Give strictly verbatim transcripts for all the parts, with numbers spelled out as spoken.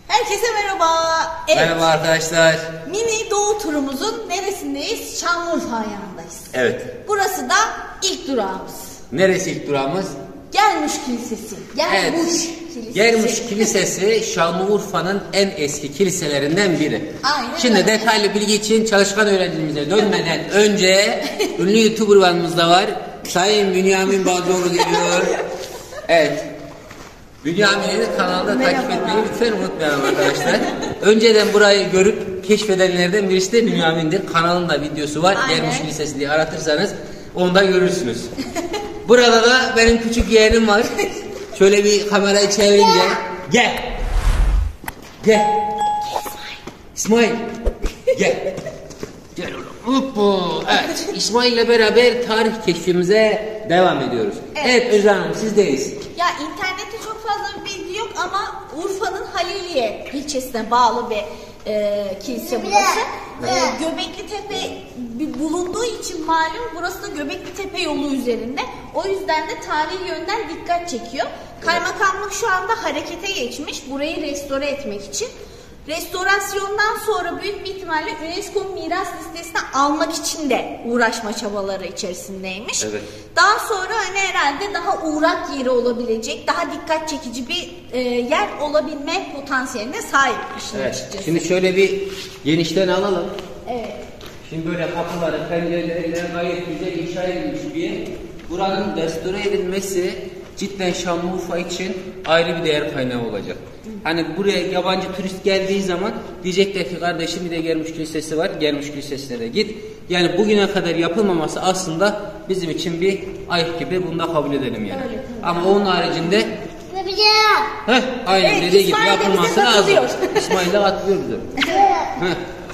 Herkese merhaba. Evet. Merhaba arkadaşlar. Mini Doğu turumuzun neresindeyiz? Şanlıurfa ayağındayız. Evet. Burası da ilk durağımız. Neresi ilk durağımız? Germuş Kilisesi. Germuş Evet. Kilisesi. Germuş Kilisesi Şanlıurfa'nın en eski kiliselerinden biri. Aynen Şimdi öyle. detaylı bilgi için çalışkan öğrencimize dönmeden önce ünlü YouTuber'ımız da var. Sayın Bünyamin Balcıoğlu geliyor. Evet. Bünyamin'in kanalda takip etmeyi lütfen unutmayalım arkadaşlar. Önceden burayı görüp keşfedenlerden birisi de Bünyamin'dir. Kanalında videosu var. Aynen. Germuş Kilisesi diye aratırsanız onu da görürsünüz. Burada da benim küçük yeğenim var. Şöyle bir kamerayı çevirince gel. Gel. İsmail. Gel. Gel oğlum. Hoppa. Evet. İsmail ile beraber tarih keşfimize devam ediyoruz. Evet, evet Özlem Hanım sizdeyiz. Ya internette çok fazla bir bilgi yok ama Urfa'nın Haliliye ilçesine bağlı bir e, kilise burası. E, Göbekli Tepe bir bulunduğu için malum burası da Göbekli Tepe yolu üzerinde. O yüzden de tarihi yönden dikkat çekiyor. Kaymakamlık şu anda harekete geçmiş burayı restore etmek için. Restorasyondan sonra büyük bir ihtimalle UNESCO miras listesine almak için de uğraşma çabaları içerisindeymiş. Evet. Daha sonra hani herhalde daha uğrak yeri olabilecek, daha dikkat çekici bir e, yer olabilme potansiyeline sahip işin Evet. açıkçası. Şimdi şöyle bir genişten alalım. Evet. Şimdi böyle kapıları, pencereleriyle gayet güzel inşa edilmiş bir yer. Buranın restore edilmesi cidden Şanlıurfa için ayrı bir değer kaynağı olacak. Hani buraya yabancı turist geldiği zaman diyecekler ki kardeşim bir de Germuş Kilisesi var, Germuş Kilisesi'ne de git. Yani bugüne kadar yapılmaması aslında bizim için bir ayıp gibi, bunu da kabul edelim yani. Öyle, ama onun haricinde heh, aynen Evet, dediği gibi İsmail de yapılması bize lazım. katılıyor. İsmail de katılıyor bize. Heh.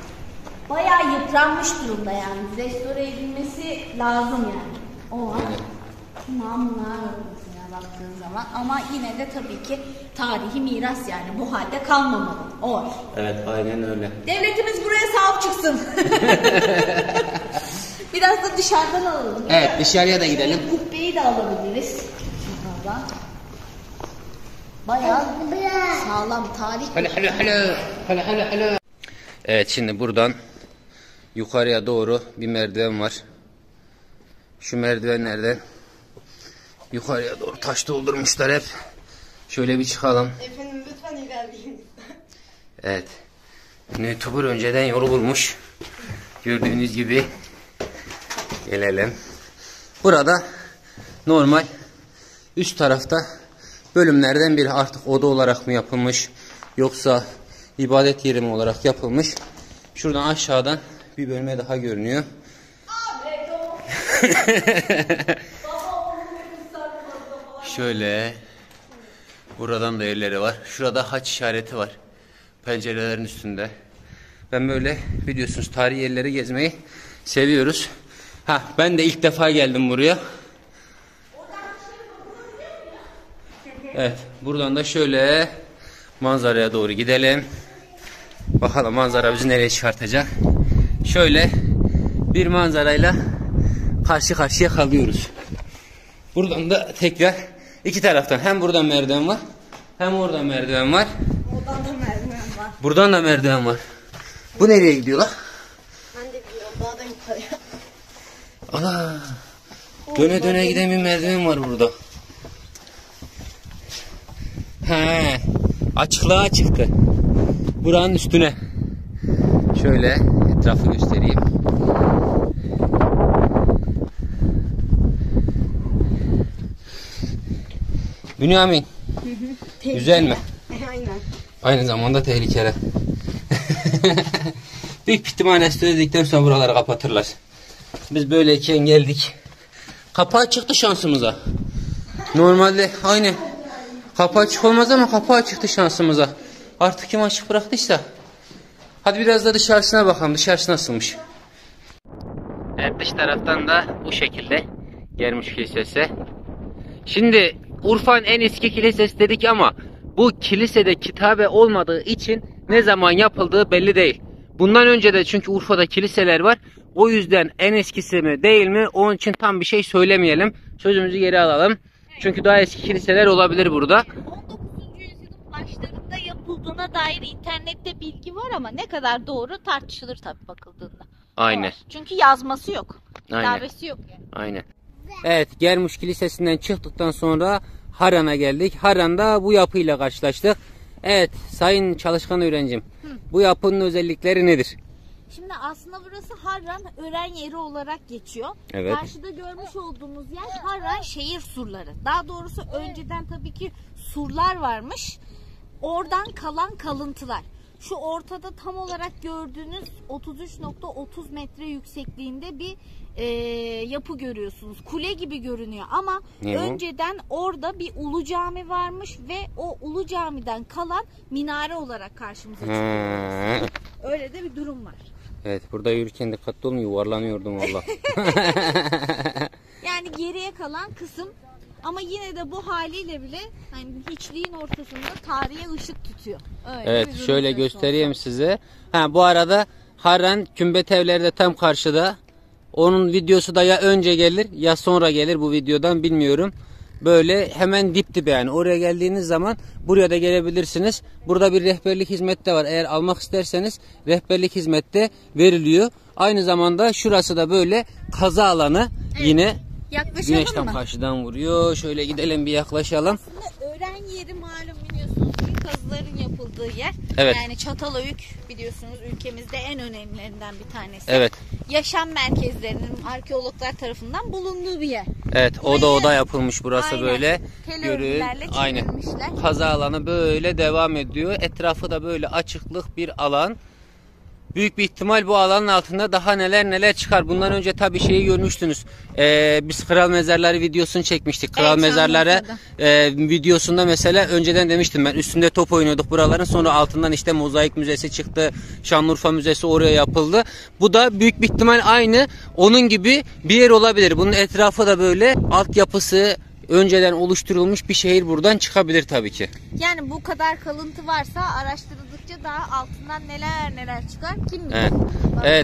Bayağı yıpranmış durumda yani. Restore edilmesi lazım yani. O var. Mamlar baktığın zaman ama yine de tabii ki tarihi miras yani bu halde kalmamalı. O var. Evet aynen öyle. Devletimiz buraya sahip çıksın. Biraz da dışarıdan alalım. Evet dışarıya da gidelim. Kubbeyi de alabiliriz. Şuradan. Bayağı sağlam tarih. Hala hala hala hala hala hala. Evet şimdi buradan yukarıya doğru bir merdiven var. Şu merdivenlerden yukarıya doğru taş doldurmuşlar hep. Şöyle bir çıkalım. Efendim lütfen ilerleyin. Evet. YouTuber önceden yolu bulmuş. Gördüğünüz gibi. Gelelim. Burada normal üst tarafta bölümlerden biri, artık oda olarak mı yapılmış yoksa ibadet yeri mi olarak yapılmış. Şuradan aşağıdan bir bölme daha görünüyor. Şöyle buradan da yerleri var. Şurada haç işareti var. Pencerelerin üstünde. Ben böyle biliyorsunuz tarihi yerleri gezmeyi seviyoruz. Ha ben de ilk defa geldim buraya. Evet buradan da şöyle manzaraya doğru gidelim. Bakalım manzara bizi nereye çıkartacak. Şöyle bir manzarayla karşı karşıya kalıyoruz. Buradan da tekrar iki taraftan hem buradan merdiven var hem oradan merdiven var. Oradan da merdiven var. Buradan da merdiven var. Bu nereye gidiyor la? Ben de biliyorum daha da yukarıya. Ana. Döne döne giden bir merdiven var burada. He. Açıklığa çıktı. Buranın üstüne. Şöyle etrafı göstereyim. Bünyamin. Güzel mi? Aynen. Aynı zamanda tehlikeli. Büyük ihtimalle söyledikten sonra buraları kapatırlar. Biz böyleyken geldik. Kapağı çıktı şansımıza. Normalde aynı. Kapağı açık olmaz ama kapağı çıktı şansımıza. Artık kim açık bıraktıysa. Hadi biraz da dışarısına bakalım. Dışarısı nasılmış? Evet dış taraftan da bu şekilde Germuş Kilisesi. Şimdi Urfa'nın en eski kilisesi dedik ama bu kilisede kitabe olmadığı için ne zaman yapıldığı belli değil. Bundan önce de çünkü Urfa'da kiliseler var. O yüzden en eskisi mi değil mi onun için tam bir şey söylemeyelim. Sözümüzü geri alalım. Çünkü daha eski kiliseler olabilir burada. on dokuzuncu yüzyılın başlarında yapılmış yapıldığına dair internette bilgi var ama ne kadar doğru tartışılır tabii bakıldığında. Aynen. Çünkü yazması yok. Aynen. Kitabesi yok yani. Aynen. Evet, Germuş Kilisesi'nden çıktıktan sonra Harran'a geldik. Harran'da bu yapıyla karşılaştık. Evet, sayın çalışkan öğrencim. Hı. Bu yapının özellikleri nedir? Şimdi aslında burası Harran öğren yeri olarak geçiyor. Evet. Karşıda görmüş olduğumuz yer Harran şehir surları. Daha doğrusu önceden tabii ki surlar varmış. Oradan kalan kalıntılar. Şu ortada tam olarak gördüğünüz otuz üç nokta otuz metre yüksekliğinde bir e, yapı görüyorsunuz. Kule gibi görünüyor ama ne önceden o? Orada bir ulu cami varmış ve o ulu camiden kalan minare olarak karşımıza çıkıyor. Öyle de bir durum var. Evet, burada yürürken dikkatli olun, yuvarlanıyordum valla. Yani geriye kalan kısım ama yine de bu haliyle bile hani hiçliğin ortasında tarihe ışık tutuyor. Öyle evet, şöyle göstereyim olsa. size. Ha, bu arada Harran Kümbet Evleri de tam karşıda. Onun videosu da ya önce gelir ya sonra gelir bu videodan, bilmiyorum. Böyle hemen dip dibe, yani oraya geldiğiniz zaman buraya da gelebilirsiniz. Burada bir rehberlik hizmeti de var. Eğer almak isterseniz rehberlik hizmeti de veriliyor. Aynı zamanda şurası da böyle kaza alanı. Evet. Yine yaklaşalım güneşten mı? Karşıdan vuruyor. Şöyle gidelim, bir yaklaşalım. Aslında öğren yeri malum biliyorsunuz ki kazıların yapıldığı yer. Evet. Yani Çatalhöyük biliyorsunuz ülkemizde en önemlilerinden bir tanesi. Evet. Yaşam merkezlerinin arkeologlar tarafından bulunduğu bir yer. Evet, oda oda yapılmış burası. Aynen. Böyle. Görün. Aynen. Kaza alanı böyle devam ediyor. Etrafı da böyle açıklık bir alan. Büyük bir ihtimal bu alanın altında daha neler neler çıkar. Bundan önce tabii şeyi görmüştünüz. Ee, biz Kral Mezarları videosunu çekmiştik. Kral evet, Mezarları e, videosunda mesela önceden demiştim ben, üstünde top oynuyorduk buraların. Sonra altından işte Mozaik Müzesi çıktı. Şanlıurfa Müzesi oraya yapıldı. Bu da büyük bir ihtimal aynı onun gibi bir yer olabilir. Bunun etrafı da böyle altyapısı önceden oluşturulmuş bir şehir buradan çıkabilir tabii ki. Yani bu kadar kalıntı varsa araştırıldıkça daha altından neler neler çıkar kim bilir. Evet. Evet.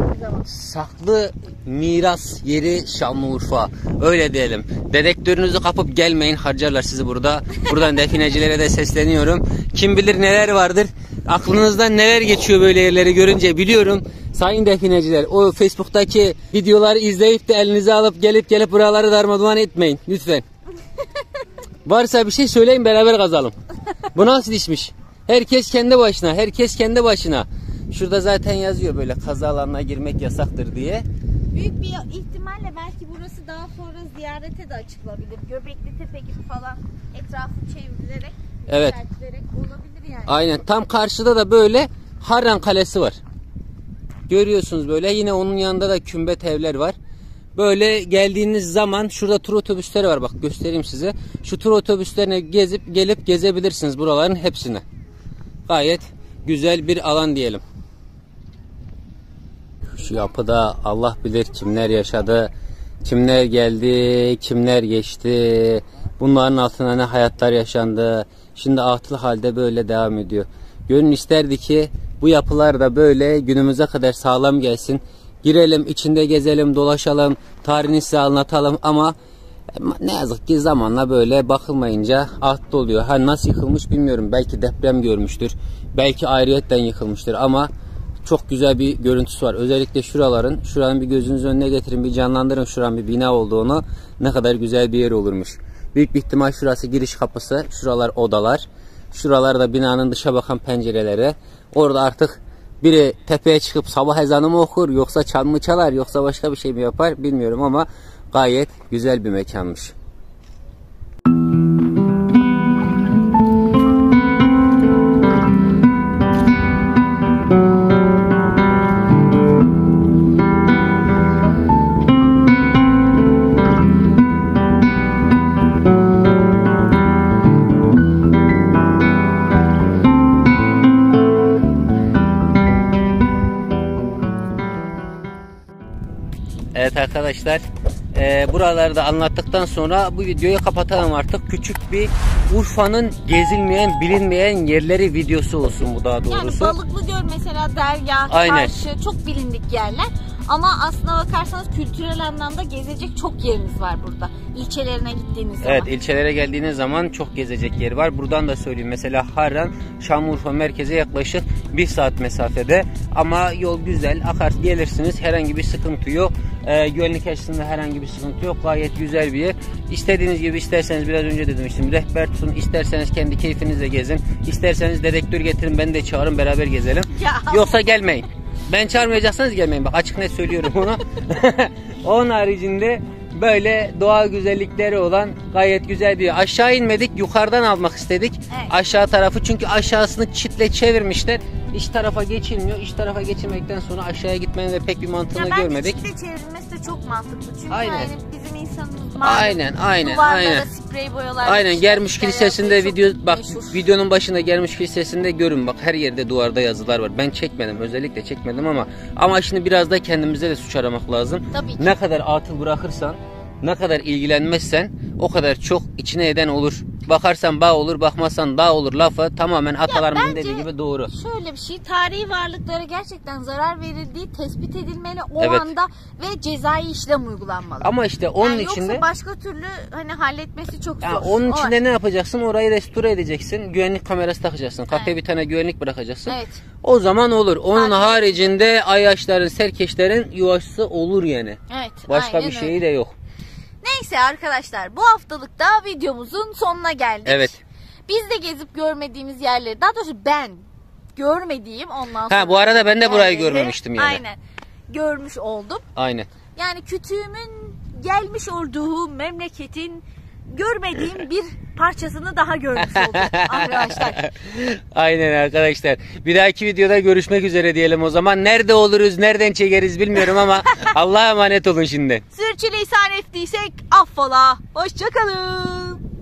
Saklı miras yeri Şanlıurfa. Öyle diyelim. Dedektörünüzü kapıp gelmeyin, harcarlar sizi burada. Buradan definecilere de sesleniyorum. Kim bilir neler vardır. Aklınızdan neler geçiyor böyle yerleri görünce, biliyorum. Sayın defineciler, o Facebook'taki videoları izleyip de elinize alıp gelip gelip buraları darmadağın etmeyin lütfen. Varsa bir şey söyleyin, beraber kazalım. Bu nasıl işmiş? Herkes kendi başına, herkes kendi başına. Şurada zaten yazıyor böyle, kaza alanına girmek yasaktır diye. Büyük bir ihtimalle belki burası daha sonra ziyarete de açılabilir. Göbekli Tepe gibi falan etrafı çevrilerek, evet, olabilir yani. Aynen, tam karşıda da böyle Harran Kalesi var. Görüyorsunuz böyle, yine onun yanında da Kümbet Evler var. Böyle geldiğiniz zaman şurada tur otobüsleri var, bak göstereyim size. Şu tur otobüslerine gezip gelip gezebilirsiniz buraların hepsine. Gayet güzel bir alan diyelim. Şu yapıda Allah bilir kimler yaşadı, kimler geldi, kimler geçti. Bunların altına ne hayatlar yaşandı. Şimdi atıl halde böyle devam ediyor. Gönül isterdi ki bu yapılar da böyle günümüze kadar sağlam gelsin. Girelim, içinde gezelim, dolaşalım, tarihini size anlatalım ama ne yazık ki zamanla böyle bakılmayınca atlı oluyor. Ha, nasıl yıkılmış bilmiyorum. Belki deprem görmüştür. Belki ayrıyetten yıkılmıştır ama çok güzel bir görüntüsü var. Özellikle şuraların, şuranın bir gözünüzün önüne getirin, bir canlandırın şuranın bir bina olduğunu. Ne kadar güzel bir yer olurmuş. Büyük bir ihtimal şurası giriş kapısı, şuralar odalar. Şuralar da binanın dışa bakan pencereleri. Orada artık biri tepeye çıkıp sabah ezanı mı okur, yoksa çan mı çalar, yoksa başka bir şey mi yapar bilmiyorum ama gayet güzel bir mekanmış. Evet arkadaşlar, e, buraları da anlattıktan sonra bu videoyu kapatalım artık. Küçük bir Urfa'nın gezilmeyen, bilinmeyen yerleri videosu olsun bu daha doğrusu. Yani Balıklıgöl mesela, Dergah, Aynen. Çarşı çok bilindik yerler. Ama aslına bakarsanız kültürel anlamda gezecek çok yeriniz var burada. İlçelerine gittiğiniz zaman. Evet, ilçelere geldiğiniz zaman çok gezecek yer var. Buradan da söyleyeyim, mesela Harran Şanlıurfa merkeze yaklaşık bir saat mesafede. Ama yol güzel, akar gelirsiniz, herhangi bir sıkıntı yok. Ee, güvenlik açısından herhangi bir sıkıntı yok. Gayet güzel bir yer. İstediğiniz gibi, isterseniz biraz önce de demiştim, rehber tutun, isterseniz kendi keyfinizle gezin, isterseniz dedektör getirin, beni de çağırın, beraber gezelim. Ya. Yoksa gelmeyin. Ben çağırmayacaksanız gelmeyin. Bak, açık net söylüyorum onu. Onun haricinde böyle doğal güzellikleri olan gayet güzel bir yer. Aşağı inmedik, yukarıdan almak istedik. Evet. Aşağı tarafı, çünkü aşağısını çitle çevirmişler. İç tarafa geçilmiyor. İç tarafa geçilmekten sonra aşağıya gitmenin de pek bir mantığını ya görmedik. Bence çitle çevrilmesi de çok mantıklı. Çünkü Aynen. yani bizim insanımız Aynen, aynen, duvarlara aynen. sprey boyalar. Aynen, Germiş çiçekler Kilisesi'nde yapıyor, video çok bak meşhur. videonun başında Germiş Kilisesi'nde görün, bak her yerde duvarda yazılar var. Ben çekmedim, özellikle çekmedim ama ama şimdi biraz da kendimize de suç aramak lazım. Tabii ki. Ne kadar atıl bırakırsan, ne kadar ilgilenmezsen o kadar çok içine eden olur. Bakarsan bağ olur, bakmazsan dağ olur lafı tamamen atalarımızın dediği gibi doğru. Şöyle bir şey, tarihi varlıklara gerçekten zarar verildiği tespit edilmeli o Evet. anda ve cezai işlem uygulanmalı. Ama işte onun yani içinde yoksa başka türlü hani halletmesi çok zor. yani onun O içinde var. ne yapacaksın? Orayı restore edeceksin. Güvenlik kamerası takacaksın. Kapıya Evet. bir tane güvenlik bırakacaksın. Evet. O zaman olur. Onun Zaten- haricinde ayyaşların, serkeşlerin yuvası olur yani. Evet. Başka aynen bir şeyi öyle. de yok. Neyse arkadaşlar, bu haftalık da videomuzun sonuna geldik. Evet. Biz de gezip görmediğimiz yerleri, daha doğrusu ben görmediğim, ondan sonra... Ha, bu arada ben de burayı yerleri, görmemiştim yani. Aynen. Görmüş oldum. Aynen. Yani kütüğümün gelmiş olduğu memleketin görmediğim bir parçasını daha görmüş oldum arkadaşlar. Aynen arkadaşlar. Bir dahaki videoda görüşmek üzere diyelim o zaman. Nerede oluruz, nereden çekeriz bilmiyorum ama Allah'a emanet olun şimdi. Sürçülisan ettiysek affola. Hoşçakalın.